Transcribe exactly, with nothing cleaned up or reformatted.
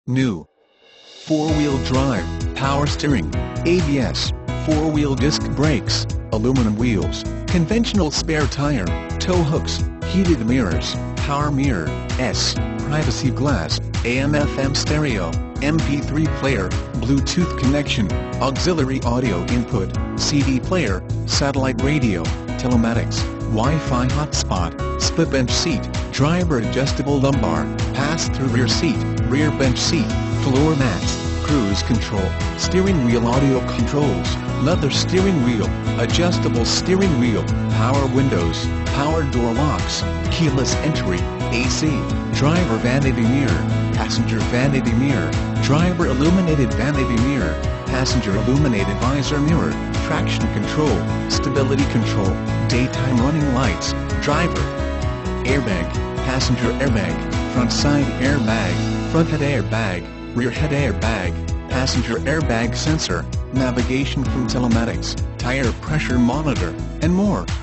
New. four-wheel drive, power steering, A B S, four-wheel disc brakes, aluminum wheels, conventional spare tire, tow hooks, heated mirrors, power mirror, S, privacy glass, A M F M stereo, M P three player, Bluetooth connection, auxiliary audio input, C D player, satellite radio, telematics, Wi-Fi hotspot, split bench seat, driver adjustable lumbar, pass-through rear seat, rear bench seat, floor mats, cruise control, steering wheel audio controls, leather steering wheel, adjustable steering wheel, power windows, power door locks, keyless entry, A C, driver vanity mirror, passenger vanity mirror, driver illuminated vanity mirror, passenger illuminated visor mirror, traction control, stability control, daytime running lights, driver airbag, passenger airbag, front side airbag, front head airbag, rear head airbag, passenger airbag sensor, navigation from telematics, tire pressure monitor, and more.